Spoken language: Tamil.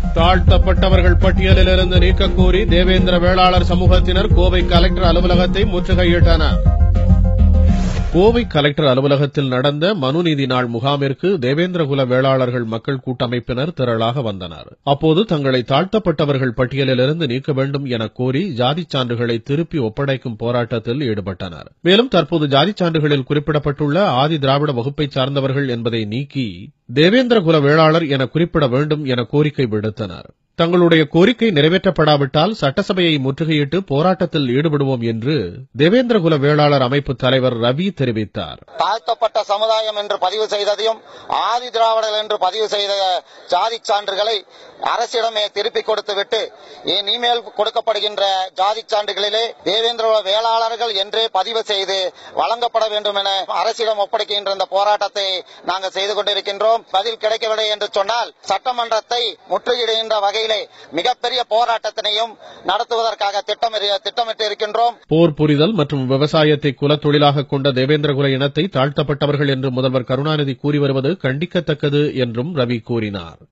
தாழ்த்தப்பட்டவர்கள் பட்டியலிலிருந்து நீக்கக் கோரி தேவேந்திர வேளாளர் சமூகத்தினர் கோவை கலெக்டர் அலுவலகத்தை முற்றுகையிட்டனர். கோவை கலெக்டர் அலுவலகத்தில் நடந்த மனுநீதி நாள் முகாமிற்கு தேவேந்திரகுல வேளாளர்கள் மக்கள் கூட்டமைப்பினர் திரளாக வந்தனர். அப்போது தங்களை தாழ்த்தப்பட்டவர்கள் பட்டியலிலிருந்து நீக்க வேண்டும் என கோரி ஜாதிச் சான்றுகளை திருப்பி ஒப்படைக்கும் போராட்டத்தில் ஈடுபட்டனர். மேலும் தற்போது ஜாதிச் சான்றுகளில் குறிப்பிடப்பட்டுள்ள ஆதி திராவிட வகுப்பைச் சார்ந்தவர்கள் என்பதை நீக்கி தேவேந்திரகுல வேளாளர் என குறிப்பிட வேண்டும் என கோரிக்கை விடுத்தனர். தங்களுடைய கோரிக்கை நிறைவேற்றப்படாவிட்டால் சட்டசபையை முற்றுகையிட்டு போராட்டத்தில் ஈடுபடுவோம் என்று தேவேந்திரகுல வேளாளர் அமைப்பு தலைவர் ரவி தெரிவித்தார். தாழ்த்தப்பட்ட சமுதாயம் என்று பதிவு செய்ததையும் ஆதி திராவிடர்கள் என்று பதிவு செய்த ஜாதி சான்றுகளை அரசிடமே திருப்பிக் கொடுத்துவிட்டு இனிமேல் கொடுக்கப்படுகின்ற ஜாதி சான்றுகளிலே தேவேந்திரகுல வேளாளர்கள் என்றே பதிவு செய்து வழங்கப்பட வேண்டும் என அரசிடம் ஒப்படைக்கின்ற இந்த போராட்டத்தை நாங்கள் செய்து கொண்டிருக்கின்றோம். பதில் கிடைக்கவில்லை என்று சொன்னால் சட்டமன்றத்தை முற்றுகையிடுகின்ற வகையிலே மிகப்பெரிய போராட்டத்தினையும் நடத்துவதற்காக திட்டமிட்டு இருக்கின்றோம். போர் புரிதல் மற்றும் விவசாயத்தை குலத்தொழிலாக கொண்ட தேவேந்திரகுல இனத்தை தாழ்த்தப்பட்டவர்கள் என்று முதல்வர் கருணாநிதி கூறி வருவது கண்டிக்கத்தக்கது என்றும் ரவி கூறினார்.